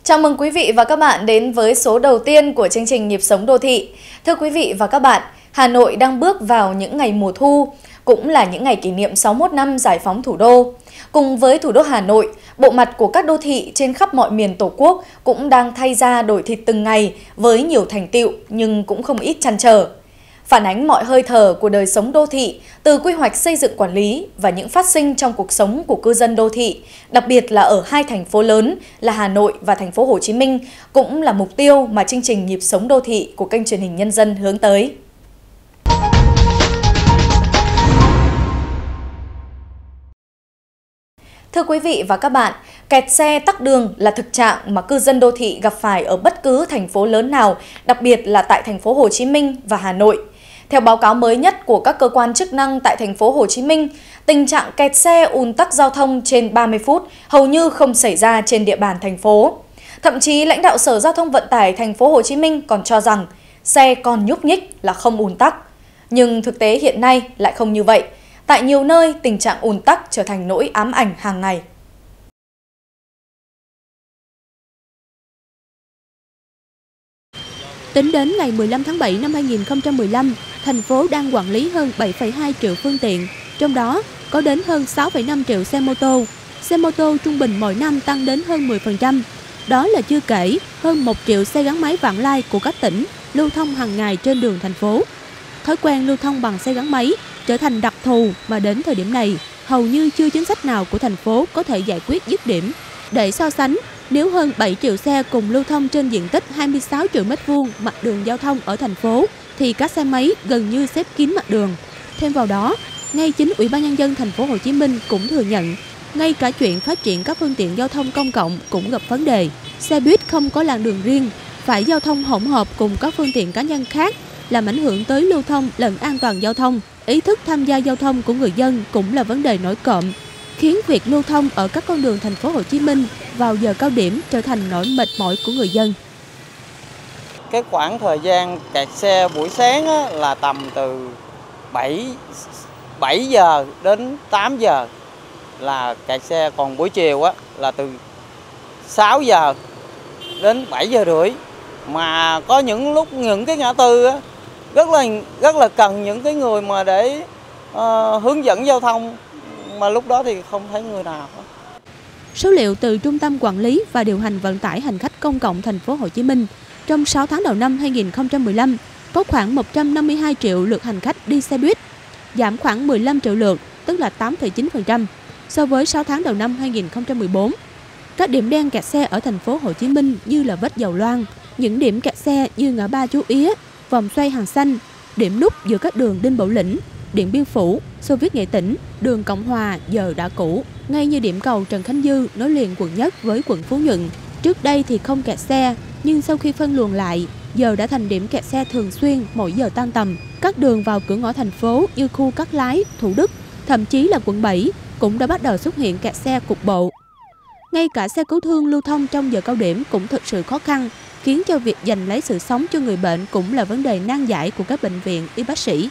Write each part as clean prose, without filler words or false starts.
Chào mừng quý vị và các bạn đến với số đầu tiên của chương trình Nhịp sống đô thị. Thưa quý vị và các bạn, Hà Nội đang bước vào những ngày mùa thu, cũng là những ngày kỷ niệm 61 năm giải phóng thủ đô. Cùng với thủ đô Hà Nội, bộ mặt của các đô thị trên khắp mọi miền Tổ quốc cũng đang thay da đổi thịt từng ngày với nhiều thành tựu nhưng cũng không ít trăn trở. Phản ánh mọi hơi thở của đời sống đô thị, từ quy hoạch xây dựng quản lý và những phát sinh trong cuộc sống của cư dân đô thị, đặc biệt là ở hai thành phố lớn là Hà Nội và thành phố Hồ Chí Minh, cũng là mục tiêu mà chương trình Nhịp sống đô thị của kênh truyền hình Nhân dân hướng tới. Thưa quý vị và các bạn, kẹt xe tắc đường là thực trạng mà cư dân đô thị gặp phải ở bất cứ thành phố lớn nào, đặc biệt là tại thành phố Hồ Chí Minh và Hà Nội. Theo báo cáo mới nhất của các cơ quan chức năng tại thành phố Hồ Chí Minh, tình trạng kẹt xe ùn tắc giao thông trên 30 phút hầu như không xảy ra trên địa bàn thành phố. Thậm chí lãnh đạo Sở Giao thông Vận tải thành phố Hồ Chí Minh còn cho rằng xe còn nhúc nhích là không ùn tắc. Nhưng thực tế hiện nay lại không như vậy. Tại nhiều nơi, tình trạng ùn tắc trở thành nỗi ám ảnh hàng ngày. Tính đến ngày 15 tháng 7 năm 2015, thành phố đang quản lý hơn 7,2 triệu phương tiện, trong đó có đến hơn 6,5 triệu xe mô tô. Xe mô tô trung bình mỗi năm tăng đến hơn 10%. Đó là chưa kể hơn 1 triệu xe gắn máy vãng lai của các tỉnh lưu thông hàng ngày trên đường thành phố. Thói quen lưu thông bằng xe gắn máy trở thành đặc thù mà đến thời điểm này, hầu như chưa chính sách nào của thành phố có thể giải quyết dứt điểm. Để so sánh, nếu hơn 7 triệu xe cùng lưu thông trên diện tích 26 triệu m2 mặt đường giao thông ở thành phố, thì các xe máy gần như xếp kín mặt đường. Thêm vào đó, ngay chính Ủy ban Nhân dân thành phố Hồ Chí Minh cũng thừa nhận, ngay cả chuyện phát triển các phương tiện giao thông công cộng cũng gặp vấn đề. Xe buýt không có làn đường riêng, phải giao thông hỗn hợp cùng các phương tiện cá nhân khác, làm ảnh hưởng tới lưu thông lẫn an toàn giao thông. Ý thức tham gia giao thông của người dân cũng là vấn đề nổi cộm, khiến việc lưu thông ở các con đường thành phố Hồ Chí Minh vào giờ cao điểm trở thành nỗi mệt mỏi của người dân. Cái khoảng thời gian kẹt xe buổi sáng là tầm từ 7 giờ đến 8 giờ là kẹt xe, còn buổi chiều là từ 6 giờ đến 7 giờ rưỡi. Mà có những lúc những cái ngã tư rất là cần những cái người mà để hướng dẫn giao thông, mà lúc đó thì không thấy người nào. Số liệu từ Trung tâm Quản lý và Điều hành Vận tải Hành khách Công cộng thành phố Hồ Chí Minh, trong 6 tháng đầu năm 2015, có khoảng 152 triệu lượt hành khách đi xe buýt, giảm khoảng 15 triệu lượt, tức là 8,9% so với 6 tháng đầu năm 2014. Các điểm đen kẹt xe ở thành phố Hồ Chí Minh như là vết dầu loang, những điểm kẹt xe như ngã ba Chú Ía, vòng xoay Hàng Xanh, điểm nút giữa các đường Đinh Bảo Lĩnh, Điện Biên Phủ, Xô Viết Nghệ Tĩnh, đường Cộng Hòa giờ đã cũ, ngay như điểm cầu Trần Khánh Dư nối liền quận Nhất với quận Phú Nhuận. Trước đây thì không kẹt xe, nhưng sau khi phân luồng lại, giờ đã thành điểm kẹt xe thường xuyên mỗi giờ tan tầm. Các đường vào cửa ngõ thành phố như khu Cát Lái, Thủ Đức, thậm chí là quận 7 cũng đã bắt đầu xuất hiện kẹt xe cục bộ. Ngay cả xe cứu thương lưu thông trong giờ cao điểm cũng thực sự khó khăn, khiến cho việc giành lấy sự sống cho người bệnh cũng là vấn đề nan giải của các bệnh viện, y bác sĩ.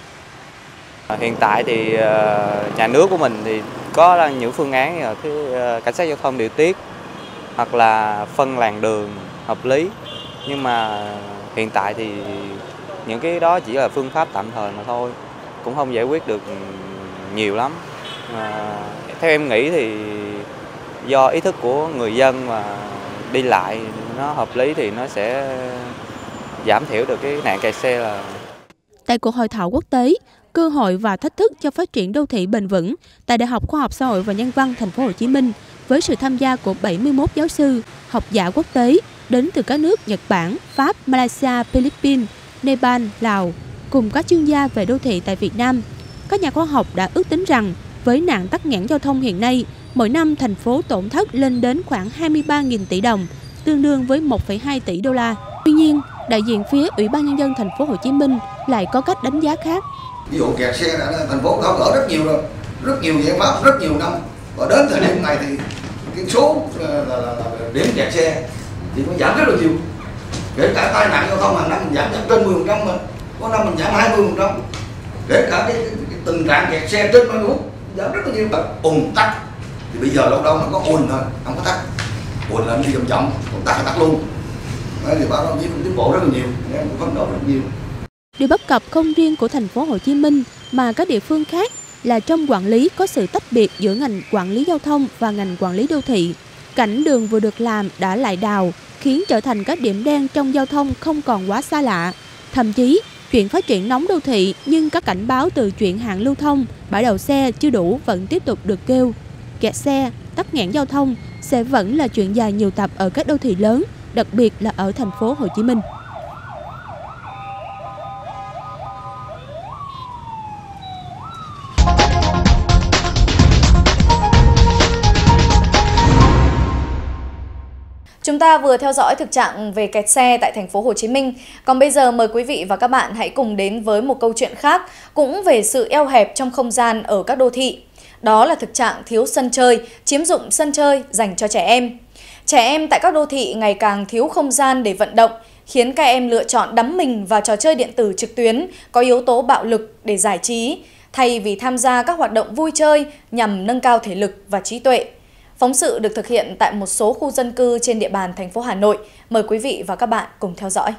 Hiện tại thì nhà nước của mình thì có những phương án như là cảnh sát giao thông điều tiết hoặc là phân làn đường hợp lý, nhưng mà hiện tại thì những cái đó chỉ là phương pháp tạm thời mà thôi, cũng không giải quyết được nhiều lắm. Theo em nghĩ thì do ý thức của người dân mà đi lại nó hợp lý thì nó sẽ giảm thiểu được cái nạn kẹt xe. Là tại cuộc hội thảo quốc tế Cơ hội và thách thức cho phát triển đô thị bền vững tại Đại học Khoa học Xã hội và Nhân văn thành phố Hồ Chí Minh, với sự tham gia của 71 giáo sư, học giả quốc tế đến từ các nước Nhật Bản, Pháp, Malaysia, Philippines, Nepal, Lào, cùng các chuyên gia về đô thị tại Việt Nam. Các nhà khoa học đã ước tính rằng với nạn tắc nghẽn giao thông hiện nay, mỗi năm thành phố tổn thất lên đến khoảng 23.000 tỷ đồng, tương đương với 1,2 tỷ đô la. Tuy nhiên, đại diện phía Ủy ban Nhân dân thành phố Hồ Chí Minh lại có cách đánh giá khác. Ví dụ kẹt xe là thành phố tháo gỡ rất nhiều rồi, rất nhiều giải pháp, rất nhiều năm, và đến thời điểm này thì cái số là điểm kẹt xe thì nó giảm rất là nhiều. Kể cả tai nạn giao thông hàng năm mình giảm trên 10%, mà có năm mình giảm 20%. Kể cả cái tình trạng kẹt xe trên 30 phút giảm rất là nhiều. Ùn tắc thì bây giờ lâu đâu nó có ùn thôi, không có tắc. ùn lên đi chậm chậm, còn tắt luôn. Đấy, thì báo đồng chí cũng tiến bộ rất là nhiều, em cũng phấn đấu rất nhiều. Điều bất cập không riêng của thành phố Hồ Chí Minh mà các địa phương khác là trong quản lý có sự tách biệt giữa ngành quản lý giao thông và ngành quản lý đô thị. Cảnh đường vừa được làm đã lại đào, khiến trở thành các điểm đen trong giao thông không còn quá xa lạ. Thậm chí, chuyện phát triển nóng đô thị nhưng các cảnh báo từ chuyện hạn lưu thông, bãi đậu xe chưa đủ vẫn tiếp tục được kêu. Kẹt xe, tắc nghẽn giao thông sẽ vẫn là chuyện dài nhiều tập ở các đô thị lớn, đặc biệt là ở thành phố Hồ Chí Minh. Chúng ta vừa theo dõi thực trạng về kẹt xe tại thành phố Hồ Chí Minh. Còn bây giờ mời quý vị và các bạn hãy cùng đến với một câu chuyện khác cũng về sự eo hẹp trong không gian ở các đô thị. Đó là thực trạng thiếu sân chơi, chiếm dụng sân chơi dành cho trẻ em. Trẻ em tại các đô thị ngày càng thiếu không gian để vận động, khiến các em lựa chọn đắm mình vào trò chơi điện tử trực tuyến có yếu tố bạo lực để giải trí, thay vì tham gia các hoạt động vui chơi nhằm nâng cao thể lực và trí tuệ. Phóng sự được thực hiện tại một số khu dân cư trên địa bàn thành phố Hà Nội. Mời quý vị và các bạn cùng theo dõi.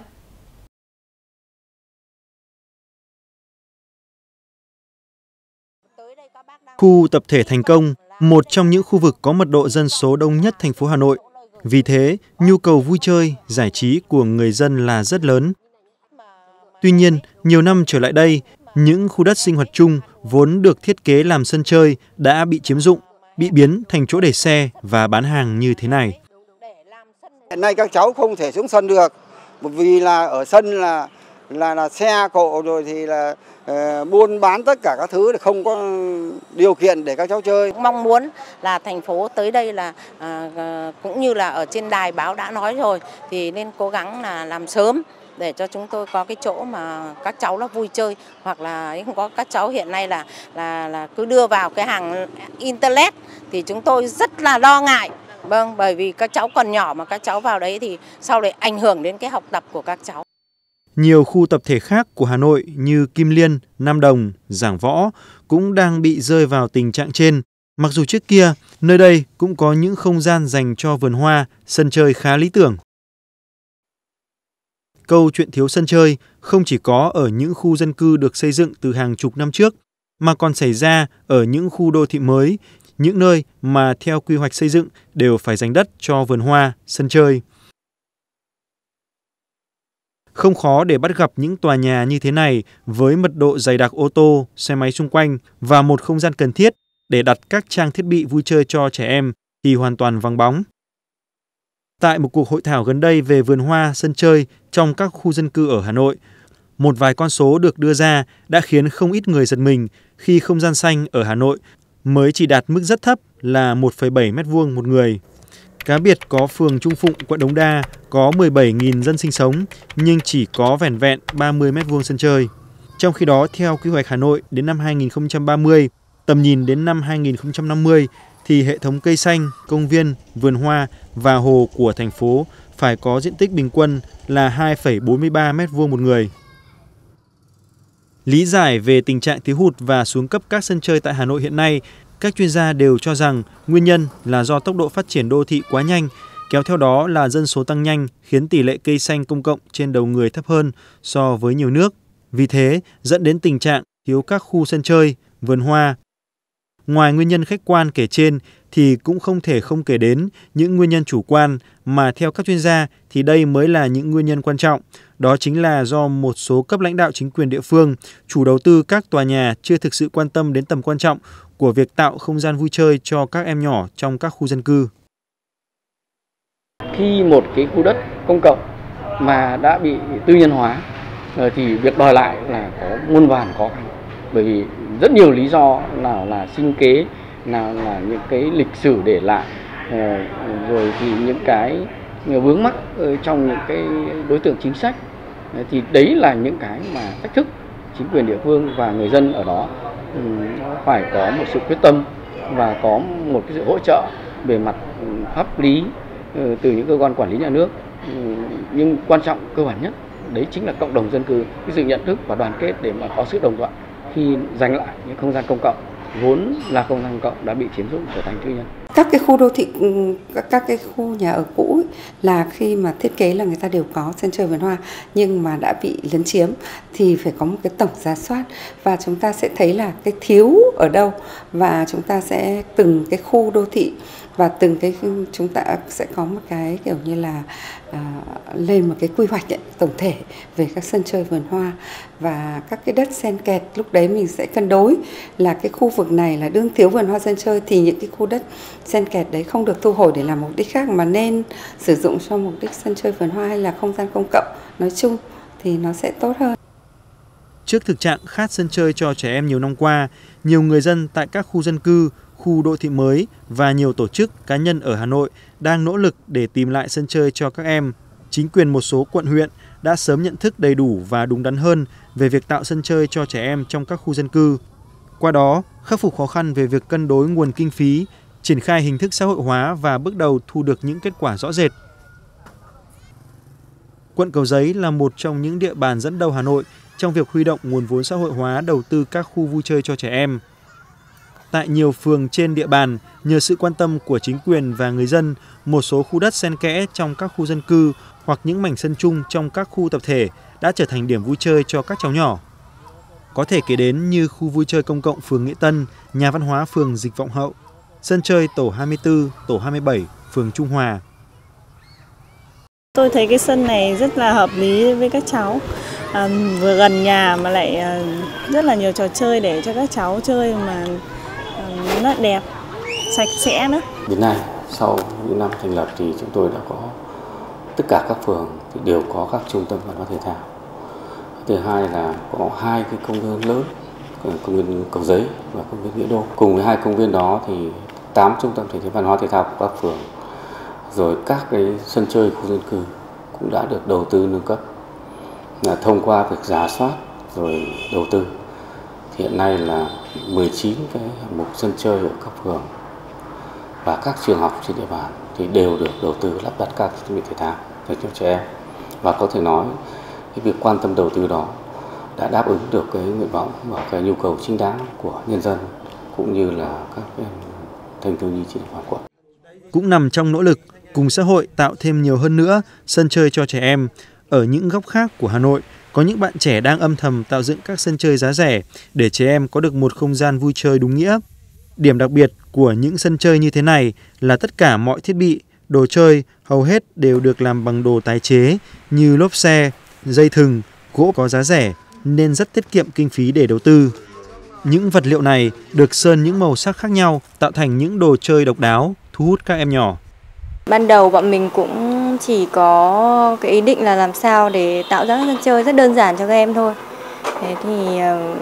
Khu tập thể Thành Công, một trong những khu vực có mật độ dân số đông nhất thành phố Hà Nội. Vì thế, nhu cầu vui chơi, giải trí của người dân là rất lớn. Tuy nhiên, nhiều năm trở lại đây, những khu đất sinh hoạt chung vốn được thiết kế làm sân chơi đã bị chiếm dụng, bị biến thành chỗ để xe và bán hàng như thế này. Hiện nay các cháu không thể xuống sân được, vì là ở sân là xe cộ rồi thì là buôn bán tất cả các thứ, không có điều kiện để các cháu chơi. Mong muốn là thành phố tới đây là cũng như là ở trên đài báo đã nói rồi thì nên cố gắng là làm sớm để cho chúng tôi có cái chỗ mà các cháu nó vui chơi, hoặc là không có các cháu hiện nay là cứ đưa vào cái hàng internet thì chúng tôi rất là lo ngại. Vâng, bởi vì các cháu còn nhỏ mà các cháu vào đấy thì sau đấy ảnh hưởng đến cái học tập của các cháu. Nhiều khu tập thể khác của Hà Nội như Kim Liên, Nam Đồng, Giảng Võ cũng đang bị rơi vào tình trạng trên. Mặc dù trước kia, nơi đây cũng có những không gian dành cho vườn hoa, sân chơi khá lý tưởng. Câu chuyện thiếu sân chơi không chỉ có ở những khu dân cư được xây dựng từ hàng chục năm trước, mà còn xảy ra ở những khu đô thị mới, những nơi mà theo quy hoạch xây dựng đều phải dành đất cho vườn hoa, sân chơi. Không khó để bắt gặp những tòa nhà như thế này với mật độ dày đặc ô tô, xe máy xung quanh và một không gian cần thiết để đặt các trang thiết bị vui chơi cho trẻ em thì hoàn toàn vắng bóng. Tại một cuộc hội thảo gần đây về vườn hoa, sân chơi trong các khu dân cư ở Hà Nội, một vài con số được đưa ra đã khiến không ít người giật mình khi không gian xanh ở Hà Nội mới chỉ đạt mức rất thấp là 1,7 m² một người. Cá biệt có phường Trung Phụng, quận Đống Đa có 17.000 dân sinh sống nhưng chỉ có vẻn vẹn 30 m² sân chơi. Trong khi đó, theo quy hoạch Hà Nội đến năm 2030, tầm nhìn đến năm 2050 thì hệ thống cây xanh, công viên, vườn hoa và hồ của thành phố phải có diện tích bình quân là 2,43 m² một người. Lý giải về tình trạng thiếu hụt và xuống cấp các sân chơi tại Hà Nội hiện nay, các chuyên gia đều cho rằng nguyên nhân là do tốc độ phát triển đô thị quá nhanh, kéo theo đó là dân số tăng nhanh khiến tỷ lệ cây xanh công cộng trên đầu người thấp hơn so với nhiều nước. Vì thế, dẫn đến tình trạng thiếu các khu sân chơi, vườn hoa. Ngoài nguyên nhân khách quan kể trên thì cũng không thể không kể đến những nguyên nhân chủ quan mà theo các chuyên gia thì đây mới là những nguyên nhân quan trọng. Đó chính là do một số cấp lãnh đạo chính quyền địa phương, chủ đầu tư các tòa nhà chưa thực sự quan tâm đến tầm quan trọng của việc tạo không gian vui chơi cho các em nhỏ trong các khu dân cư. Khi một cái khu đất công cộng mà đã bị tư nhân hóa thì việc đòi lại là có muôn vàn khó khăn. Bởi vì rất nhiều lý do, nào là sinh kế, nào là những cái lịch sử để lại, rồi thì những cái vướng mắc trong những cái đối tượng chính sách. Thì đấy là những cái mà thách thức chính quyền địa phương và người dân ở đó phải có một sự quyết tâm và có một cái sự hỗ trợ về mặt pháp lý từ những cơ quan quản lý nhà nước. Nhưng quan trọng cơ bản nhất đấy chính là cộng đồng dân cư, cái sự nhận thức và đoàn kết để mà có sự đồng thuận khi giành lại những không gian công cộng vốn là không gian công cộng đã bị chiếm dụng trở thành tư nhân. Các cái khu đô thị, các cái khu nhà ở cũ ấy, là khi mà thiết kế là người ta đều có sân chơi vườn hoa, nhưng mà đã bị lấn chiếm thì phải có một cái tổng rà soát và chúng ta sẽ thấy là cái thiếu ở đâu, và chúng ta sẽ từng cái khu đô thị và từng cái chúng ta sẽ có một cái kiểu như là lên một cái quy hoạch tổng thể về các sân chơi vườn hoa và các cái đất xen kẹt. Lúc đấy mình sẽ cân đối là cái khu vực này là đương thiếu vườn hoa sân chơi thì những cái khu đất xen kẹt đấy không được thu hồi để làm mục đích khác mà nên sử dụng cho mục đích sân chơi vườn hoa hay là không gian công cộng nói chung thì nó sẽ tốt hơn. Trước thực trạng khát sân chơi cho trẻ em nhiều năm qua, nhiều người dân tại các khu dân cư, khu đô thị mới và nhiều tổ chức cá nhân ở Hà Nội đang nỗ lực để tìm lại sân chơi cho các em. Chính quyền một số quận huyện đã sớm nhận thức đầy đủ và đúng đắn hơn về việc tạo sân chơi cho trẻ em trong các khu dân cư. Qua đó, khắc phục khó khăn về việc cân đối nguồn kinh phí, triển khai hình thức xã hội hóa và bước đầu thu được những kết quả rõ rệt. Quận Cầu Giấy là một trong những địa bàn dẫn đầu Hà Nội trong việc huy động nguồn vốn xã hội hóa đầu tư các khu vui chơi cho trẻ em. Tại nhiều phường trên địa bàn, nhờ sự quan tâm của chính quyền và người dân, một số khu đất xen kẽ trong các khu dân cư hoặc những mảnh sân chung trong các khu tập thể đã trở thành điểm vui chơi cho các cháu nhỏ. Có thể kể đến như khu vui chơi công cộng phường Nghĩa Tân, nhà văn hóa phường Dịch Vọng Hậu, sân chơi tổ 24, tổ 27, phường Trung Hòa. Tôi thấy cái sân này rất là hợp lý với các cháu, vừa gần nhà mà lại rất là nhiều trò chơi để cho các cháu chơi mà nó đẹp, sạch sẽ nữa. Đến nay, sau những năm thành lập thì chúng tôi đã có tất cả các phường thì đều có các trung tâm văn hóa thể thao. Thứ hai là có 2 cái công viên lớn, công viên Cầu Giấy và công viên Nghĩa Đô. Cùng với 2 công viên đó thì 8 trung tâm thể thao văn hóa thể thao của các phường, rồi các cái sân chơi khu dân cư cũng đã được đầu tư nâng cấp. Là thông qua việc rà soát rồi đầu tư thì hiện nay là 19 cái hạng mục sân chơi ở các phường và các trường học trên địa bàn thì đều được đầu tư lắp đặt các thiết bị thể thao dành cho trẻ em, và có thể nói cái việc quan tâm đầu tư đó đã đáp ứng được cái nguyện vọng và cái nhu cầu chính đáng của nhân dân cũng như là các thanh thiếu nhi trên địa bàn quận. Cũng nằm trong nỗ lực cùng xã hội tạo thêm nhiều hơn nữa sân chơi cho trẻ em. Ở những góc khác của Hà Nội, có những bạn trẻ đang âm thầm tạo dựng các sân chơi giá rẻ để trẻ em có được một không gian vui chơi đúng nghĩa. Điểm đặc biệt của những sân chơi như thế này là tất cả mọi thiết bị, đồ chơi hầu hết đều được làm bằng đồ tái chế như lốp xe, dây thừng, gỗ có giá rẻ nên rất tiết kiệm kinh phí để đầu tư. Những vật liệu này được sơn những màu sắc khác nhau tạo thành những đồ chơi độc đáo, thu hút các em nhỏ. Ban đầu bọn mình cũng chỉ có cái ý định là làm sao để tạo ra sân chơi rất đơn giản cho các em thôi. Thế thì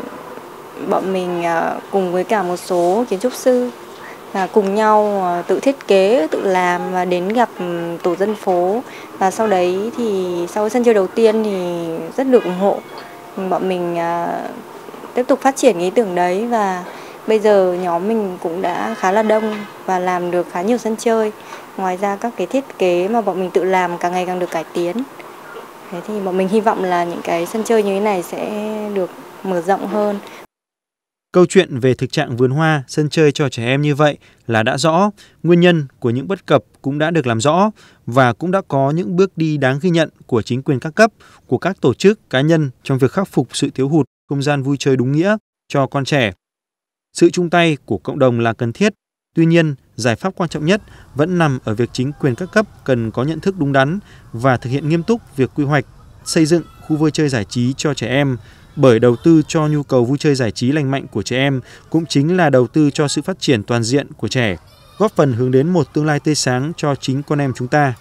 bọn mình cùng với cả một số kiến trúc sư là cùng nhau tự thiết kế, tự làm và đến gặp tổ dân phố. Và sau đấy thì sau sân chơi đầu tiên thì rất được ủng hộ. Bọn mình tiếp tục phát triển ý tưởng đấy và bây giờ nhóm mình cũng đã khá là đông và làm được khá nhiều sân chơi. Ngoài ra các cái thiết kế mà bọn mình tự làm càng ngày càng được cải tiến. Thế thì bọn mình hy vọng là những cái sân chơi như thế này sẽ được mở rộng hơn. Câu chuyện về thực trạng vườn hoa, sân chơi cho trẻ em như vậy là đã rõ, nguyên nhân của những bất cập cũng đã được làm rõ và cũng đã có những bước đi đáng ghi nhận của chính quyền các cấp, của các tổ chức, cá nhân trong việc khắc phục sự thiếu hụt không gian vui chơi đúng nghĩa cho con trẻ. Sự chung tay của cộng đồng là cần thiết, tuy nhiên giải pháp quan trọng nhất vẫn nằm ở việc chính quyền các cấp cần có nhận thức đúng đắn và thực hiện nghiêm túc việc quy hoạch, xây dựng khu vui chơi giải trí cho trẻ em, bởi đầu tư cho nhu cầu vui chơi giải trí lành mạnh của trẻ em cũng chính là đầu tư cho sự phát triển toàn diện của trẻ, góp phần hướng đến một tương lai tươi sáng cho chính con em chúng ta.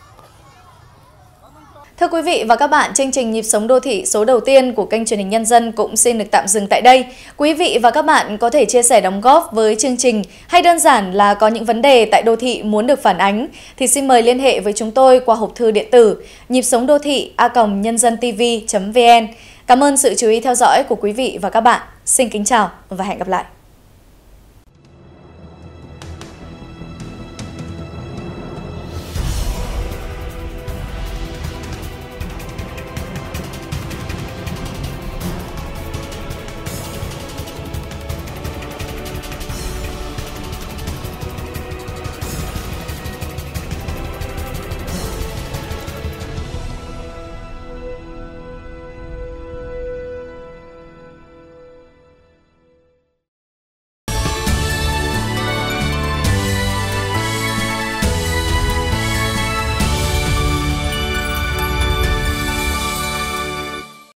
Thưa quý vị và các bạn, chương trình Nhịp sống đô thị số đầu tiên của kênh truyền hình Nhân dân cũng xin được tạm dừng tại đây. Quý vị và các bạn có thể chia sẻ đóng góp với chương trình hay đơn giản là có những vấn đề tại đô thị muốn được phản ánh thì xin mời liên hệ với chúng tôi qua hộp thư điện tử nhipsongđôthị@nhânzantv.vn. Cảm ơn sự chú ý theo dõi của quý vị và các bạn. Xin kính chào và hẹn gặp lại.